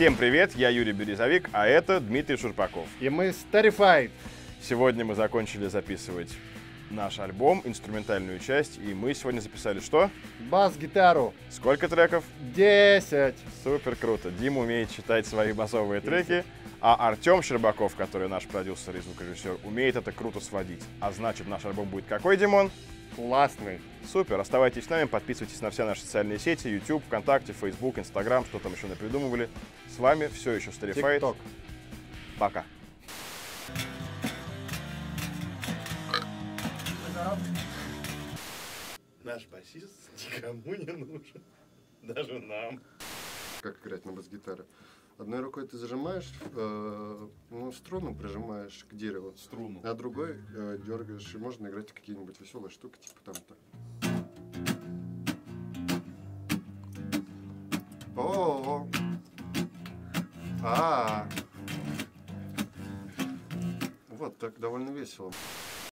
Всем привет, я Юрий Березовик, а это Дмитрий Шурпаков. И мы Starify. Сегодня мы закончили записывать наш альбом, инструментальную часть, и мы сегодня записали что? Бас-гитару. Сколько треков? 10. Супер круто. Дима умеет читать свои басовые треки, а Артем Щербаков, который наш продюсер и звукорежиссер, умеет это круто сводить. А значит, наш альбом будет какой, Димон? Классный. Супер. Оставайтесь с нами, подписывайтесь на все наши социальные сети, YouTube, ВКонтакте, Facebook, Instagram, что там еще напридумывали. С вами все еще Starify. TikTok. Пока. Наш басист никому не нужен. Даже нам. Как играть на бас-гитаре? Одной рукой ты зажимаешь, струну прижимаешь к дереву, Струну. а другой дергаешь, и можно играть какие-нибудь веселые штуки, типа там-то. О, вот так довольно весело.